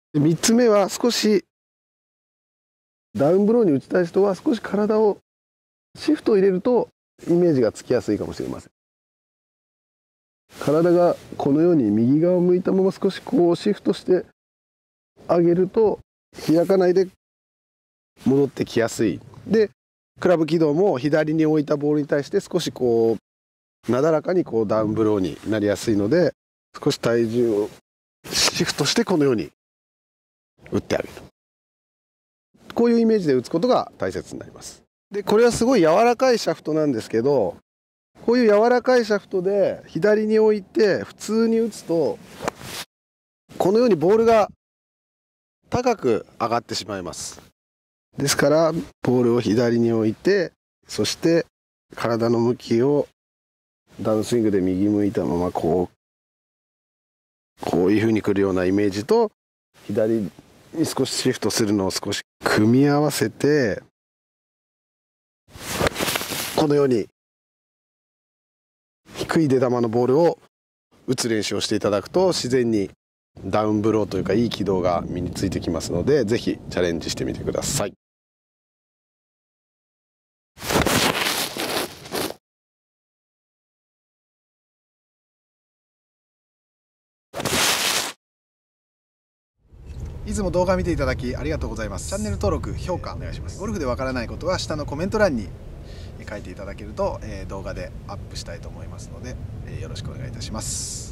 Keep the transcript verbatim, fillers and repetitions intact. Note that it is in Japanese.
でみっつめは少しダウンブローに打ちたい人は少し体をシフトを入れるとイメージがつきやすいかもしれません。体がこのように右側を向いたまま少しこうシフトしてあげると開かないで戻ってきやすい。でクラブ軌道も左に置いたボールに対して少しこうなだらかにこうダウンブローになりやすいので、少し体重をシフトしてこのように打ってあげる。こういうイメージで打つことが大切になります。でこれはすごい柔らかいシャフトなんですけど、こういう柔らかいシャフトで左に置いて普通に打つとこのようにボールが高く上がってしまいます。ですからボールを左に置いて、そして体の向きをダウンスイングで右向いたままこうこういう風に来るようなイメージと、左に少しシフトするのを少し組み合わせて、このように低い出球のボールを打つ練習をしていただくと自然にダウンブローというかいい軌道が身についてきますので、ぜひチャレンジしてみてください。 いつも動画見ていただきありがとうございます。チャンネル登録、評価お願いします。ゴルフでわからないことは下のコメント欄に書いていただけると、えー、動画でアップしたいと思いますので、えー、よろしくお願いいたします。